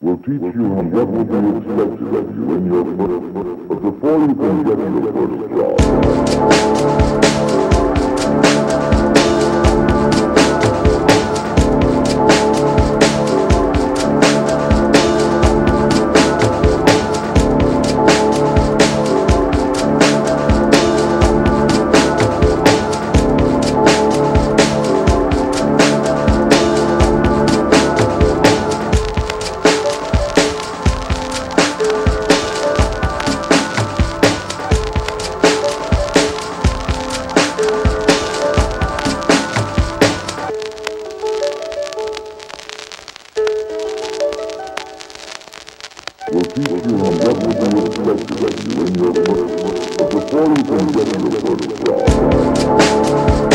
We'll teach you what will be expected of you in your first, but before you can get your first job. We'll teach you what will be expected of you in your first, but before you can get your first job.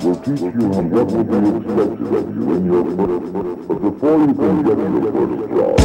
What will be expected of you in your first, but before you can get your first job.